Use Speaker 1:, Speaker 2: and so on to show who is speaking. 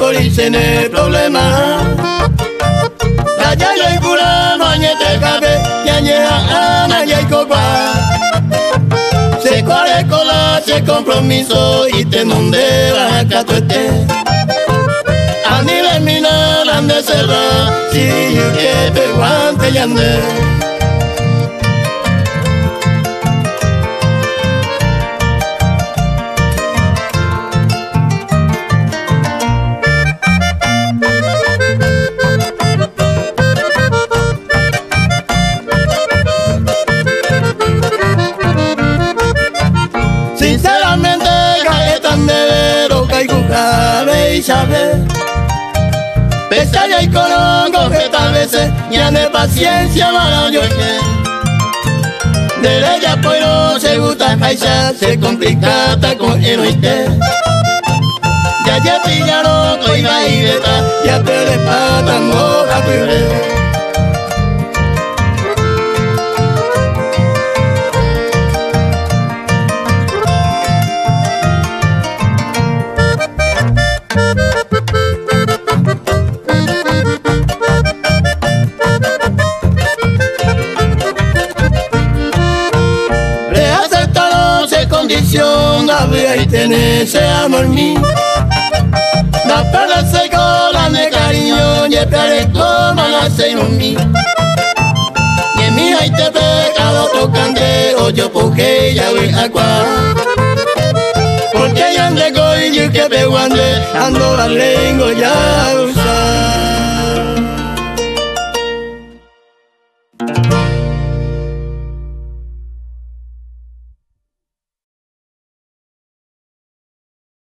Speaker 1: corrice en el problema. La yaya y cura no añete cabe, ñañea ana y cocua. Se cuare cola, se compromiso y te nonde baja tuete. Ani le mina lande selva, si yo que te guante yande. Sinceramente, caetan de vero, caicucabe y sabe. Pese a y conozco que tal veces ya de paciencia para yo de ella pero se gusta caisa, se complica con el oíste. Ya pillaron con la igleta, ya te le patan moja cubre. Habría y tener ese amor mío. La perla se cola de cariño y espere como la se en mí. Y en mi hay te pecado tocante o yo porque ya voy a cuar. Porque ya ande y yo que peguande ando la lengua ya.